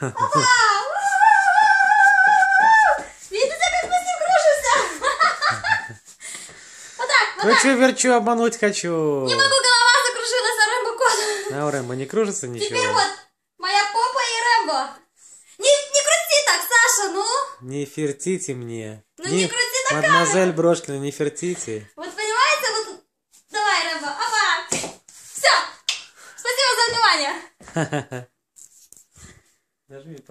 Опа! Видите, как мы с ним кружимся? Вот так, вот так. Кручу-верчу, обмануть хочу. Не могу, голова закружилась, а Рэмбо кот. А у Рэмбо не кружится ничего? Теперь вот моя попа и Рэмбо. Не крути так, Саша, ну. Не фертите мне. Ну не крути на камеру. Мадемуазель Брошкина, не фертите. Вот понимаете, вот... Давай, Рэмбо, опа. Все. Спасибо за внимание. Нажми.